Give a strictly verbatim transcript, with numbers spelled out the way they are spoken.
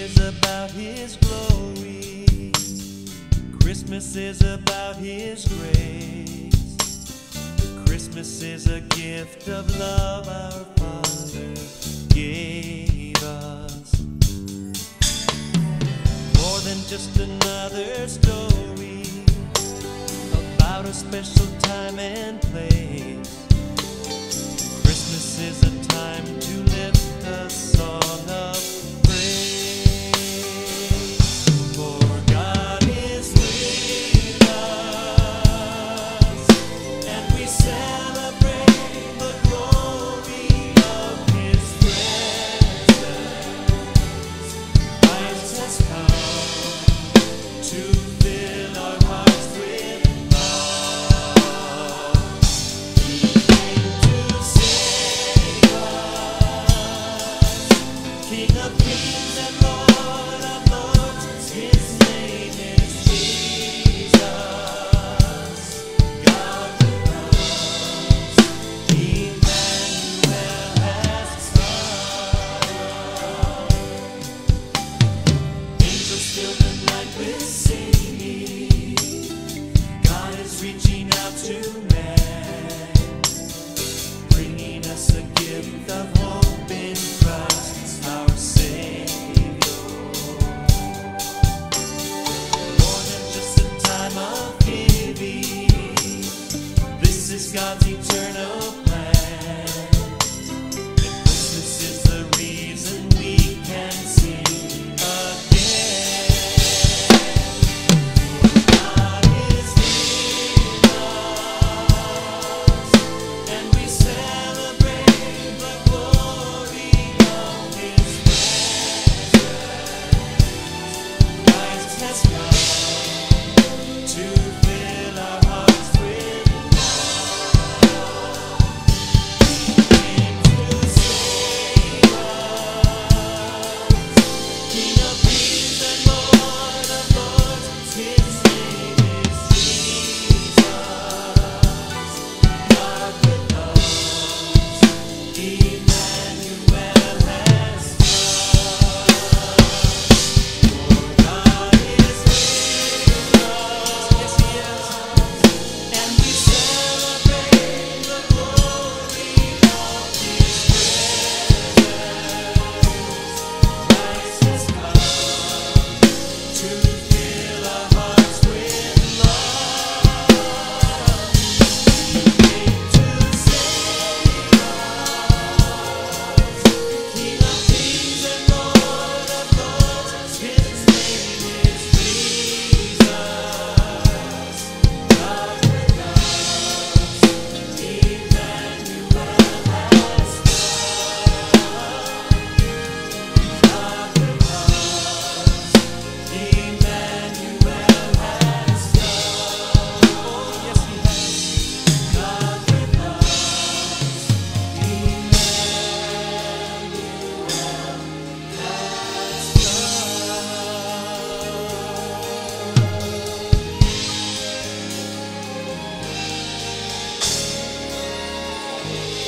is about His glory. Christmas is about His grace. Christmas is a gift of love our Father gave us. More than just another story about a special time and place. Christmas is a time to lift a song of praise. For God is with us, and we celebrate the glory of His presence. Christ has come to fill our hearts with love. He came to save us, King of kings and Lord of lords. His name is Jesus. God with us, Emmanuel has come. Angels fill the night with singing. God is reaching out to man, bringing us a gift of hope in Christ our Savior. More than just a time of giving, this is God's eternal plan. And Christmas is the reason we can sing again. God is with us, and we celebrate the glory of His presence. Christ has come to fill our hearts with love. He came to save us, King of kings and Lord of lords. His name is Jesus. God with us, Emmanuel has come. For God is with us, yes He is, and we celebrate the glory of His presence. Christ has come to fill our hearts with love. He came to save us, King of kings and Lord of lords. His name is Jesus. God with us, Emmanuel has come. God with us, Emmanuel has come. Oh, yes, He has. God with us, Emmanuel has come.